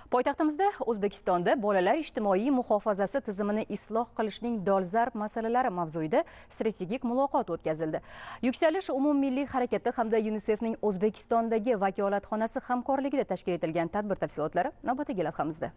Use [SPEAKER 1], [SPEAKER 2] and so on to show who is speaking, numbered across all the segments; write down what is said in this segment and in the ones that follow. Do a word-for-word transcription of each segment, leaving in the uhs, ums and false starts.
[SPEAKER 1] Poytaxtimizda O'zbekistonda bolalar ijtimoiy muhofazasi tizimini isloh qilishning dolzarb masalalari mavzuida strategik muloqot o'tkazildi. Yuksalish umummilliy harakati hamda UNICEFning O'zbekistondagi vakolatxonasi hamkorligida tashkil etilgan tadbir tafsilotlari navbatdagi lavhamizda.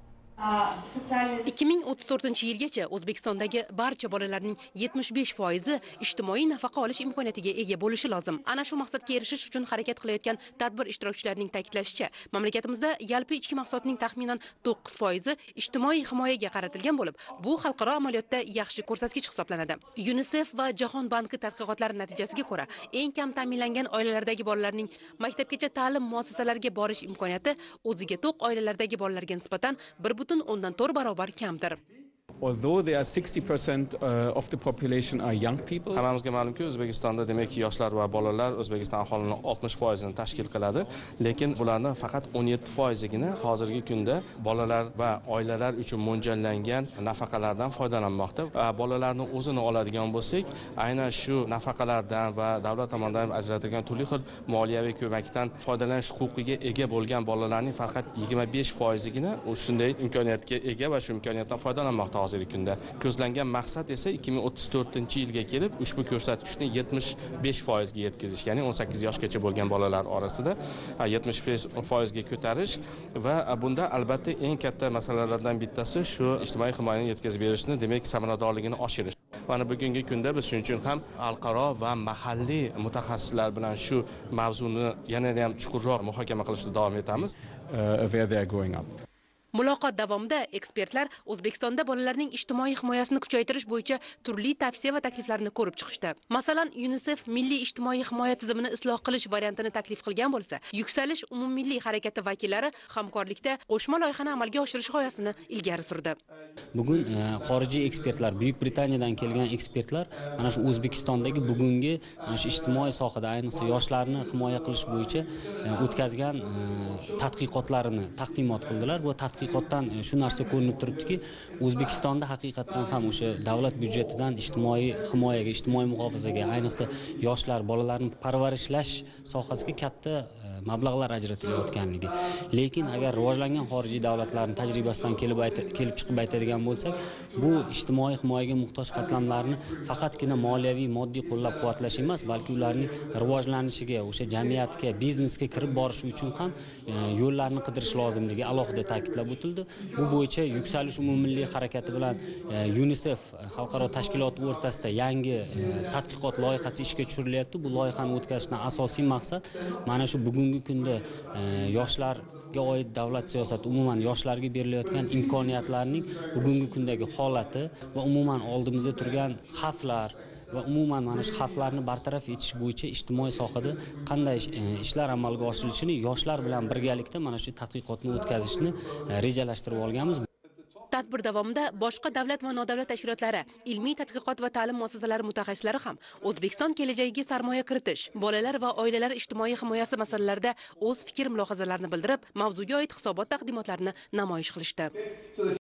[SPEAKER 2] ikki ming o'ttiz to'rtinchi yilgacha O'zbekistondagi barcha bolalarning yetmish besh foizi ijtimoiy nafaqa olish imkoniyatiga ega bo'lishi lozim. Ana shu maqsadga erishish uchun harakat qilayotgan tadbir ishtirokchilarining ta'kidlashicha, mamlakatimizda yalpi ichki mahsulotning taxminan to'qqiz foizi ijtimoiy himoyaga qaratilgan bo'lib, bu xalqaro amaliyotda yaxshi ko'rsatkich hisoblanadi. UNICEF va Jahon banki tadqiqotlari natijasiga ko'ra, eng kam ta'minlangan oilalardagi bolalarning maktabgacha ta'lim muassasalariga borish imkoniyati o'ziga to'q oilalardagi bolalarga nisbatan bir butun o'ndan to'rt barobar kamdir.
[SPEAKER 3] Although there are sixty percent uh, of the population are young people.
[SPEAKER 4] Hammamizga ma'lumki, O'zbekistonda demak yoshlar va bolalar O'zbekiston aholining oltmish foizini tashkil qiladi, lekin bularning faqat o'n yetti foizigina hozirgi kunda bolalar va oilalar uchun mo'ljallangan nafaqalardan foydalanmoqda. Bolalarning o'zini oladigan bo'lsak, aynan shu nafaqalardan va davlat tomonidan ajratilgan turli xil moliyaviy ko'makdan foydalanish huquqiga ega bo'lgan bolalarning faqat yigirma besh foizigina shunday imkoniyatga ega va shu imkoniyatdan foydalanmoqda. Hozirgi kunda ko'zlangan maqsad esa ikki ming o'ttiz to'rtinchi yilga kelib ushbu ko'rsatkichni yetmish besh foizga yetkazish, ya'ni o'n sakkiz yoshgacha bo'lgan bolalar orasida yetmish besh foizga ko'tarish va bunda albatta eng katta masalalardan bittasi shu ijtimoiy himoyani yetkazib berishni, demak samaradorligini oshirish. Mana bugungi kunda biz shuning uchun ham xalqaro va mahalliy mutaxassislar bilan shu mavzuni yanada ham chuqurroq muhokama qilishda davom etamiz.
[SPEAKER 3] Uh, where they are growing up.
[SPEAKER 2] Muloqot davomida ekspertlar O'zbekistonda bolalarning ijtimoiy himoyasini kuchaytirish bo'yicha turli tavsiya va takliflarni ko'rib chiqishdi. Masalan, UNICEF milliy ijtimoiy himoya tizimini isloh qilish variantini taklif qilgan bo'lsa, Yuksalish umummilliy harakati vakillari hamkorlikda qo'shma loyihani amalga oshirish g'oyasini ilgari surdi.
[SPEAKER 5] Bugun e, xorijiy ekspertlar, Buyuk Britaniyadan kelgan ekspertlar mana shu O'zbekistondagi bugungi mana shu ijtimoiy sohada, ayniqsa yoshlarni himoya qilish bo'yicha e, o'tkazgan e, tadqiqotlarini taqdimot qildilar. Bu tadqiqotdan shu narsa ko'rinib turibdiki, O'zbekistonda haqiqatan ham o'sha davlat byudjetidan ijtimoiy himoyaga, ijtimoiy muhofazaga, ayniqsa yoshlar, bolalarni parvarishlash sohasiga katta mablag'lar ajratilayotganligi. Lekin agar rivojlangan xorijiy davlatlarning tajribasidan kelib kelib chiqib aytadigan bo'lsak, bu ijtimoiy himoyaga muhtoj qatlamlarni faqatgina moliyaviy, moddiy qo'llab-quvvatlash emas, balki ularning rivojlanishiga, o'sha jamiyatga, biznesga kirib borish uchun ham yo'llarni qidirish lozimligi alohida ta'kidlab o'tildi. Bu bo'yicha Yuksalish umummilliy harakati bilan UNICEF xalqaro tashkiloti o'rtasida yangi tadqiqot loyihasi ishga tushirilyapti. Bu loyihani o'tkazishdan asosiy maqsad mana shu bugungi kunda yoshlarga oid davlat siyosati, umuman yoshlarga berilayotgan imkoniyatlarning bugungi kundagi holati va umuman oldimizda turgan xavflar va umuman mana shu xavflarni bartaraf etish bo'yicha ijtimoiy sohada qanday ishlar amalga oshirilishini yoshlar bilan birgalikda mana shu tadqiqotni o'tkazishni rejalashtirib olganmiz.
[SPEAKER 2] Tadbir davomida boshqa davlat va nodavlat tashkilotlari, ilmiy tadqiqot va ta'lim muassasalari mutaxassislari ham O'zbekiston kelajagiga sarmoya kiritish, bolalar va oilalar ijtimoiy himoyasi masalalarida o'z fikr mulohazalarini bildirib, mavzuga oid hisobot taqdimotlarini namoyish qilishdi.